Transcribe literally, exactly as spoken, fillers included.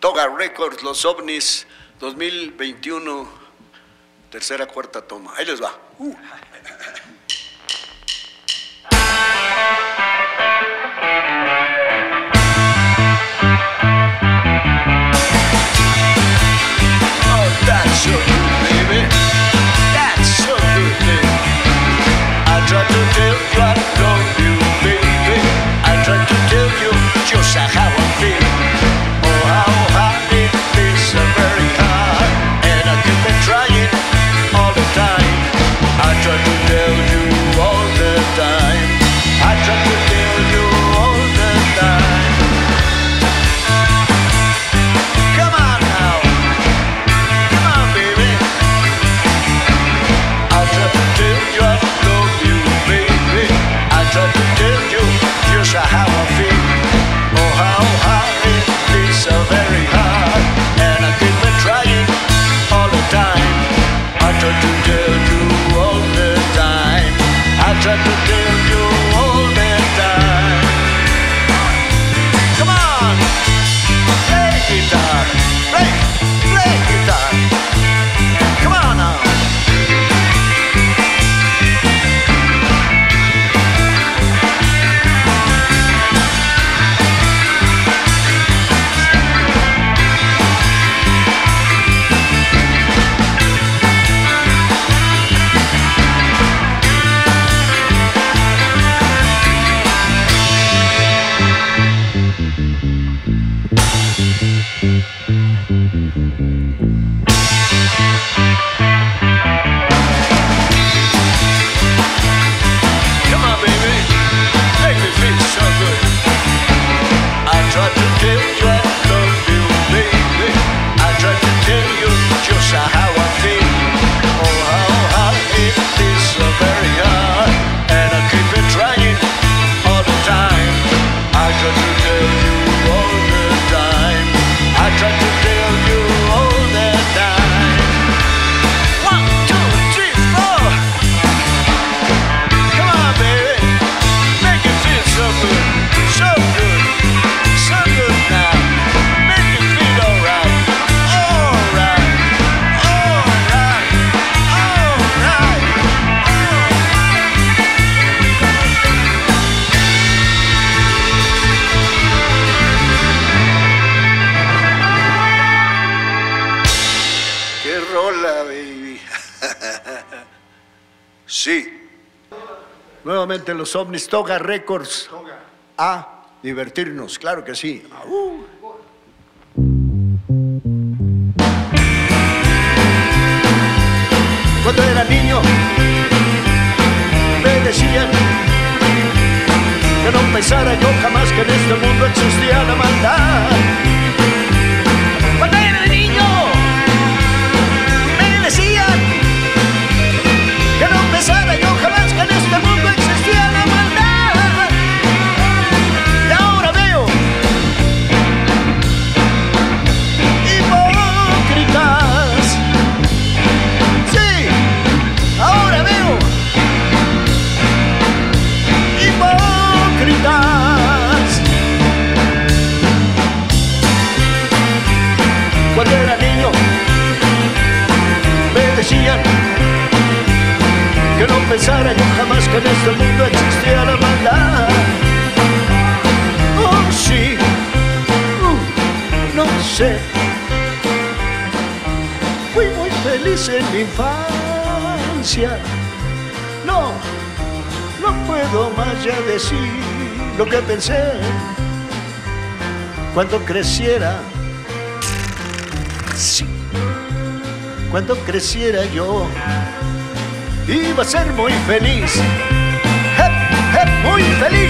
Toga Records, Los OVNIs, dos mil veintiuno, tercera, cuarta toma. Ahí les va. Uh. Sí. Nuevamente los OVNIs, Toga Records. A divertirnos, claro que sí. Uh. Cuando era niño me decían que no pensara yo jamás que en este mundo existía la maldad. Cuando era niño me decían que no pensara yo jamás que en este mundo existía la maldad. Y ahora veo hipócritas. Sí, ahora veo hipócritas. Cuando era niño me decían que no pensara yo jamás que en este mundo existía la maldad. Oh, sí, uh, no sé. Fui muy feliz en mi infancia. No, no puedo más ya decir lo que pensé. Cuando creciera, sí, cuando creciera yo iba a ser muy feliz, hep, hep, muy feliz.